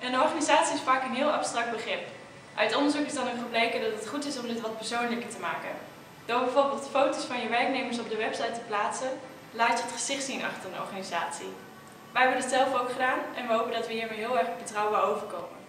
Een organisatie is vaak een heel abstract begrip. Uit onderzoek is dan ook gebleken dat het goed is om dit wat persoonlijker te maken. Door bijvoorbeeld foto's van je werknemers op de website te plaatsen, laat je het gezicht zien achter een organisatie. Wij hebben dit zelf ook gedaan en we hopen dat we hiermee heel erg betrouwbaar overkomen.